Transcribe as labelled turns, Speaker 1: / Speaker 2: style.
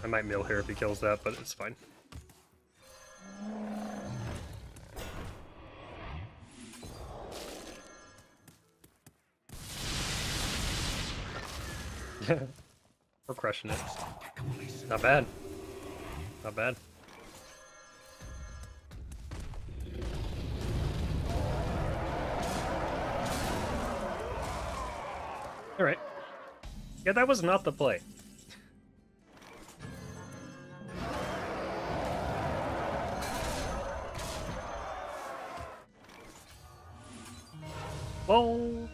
Speaker 1: I might mill here if he kills that, but it's fine. Yeah, we're crushing it. Not bad. Not bad. Alright. Yeah, that was not the play. Well,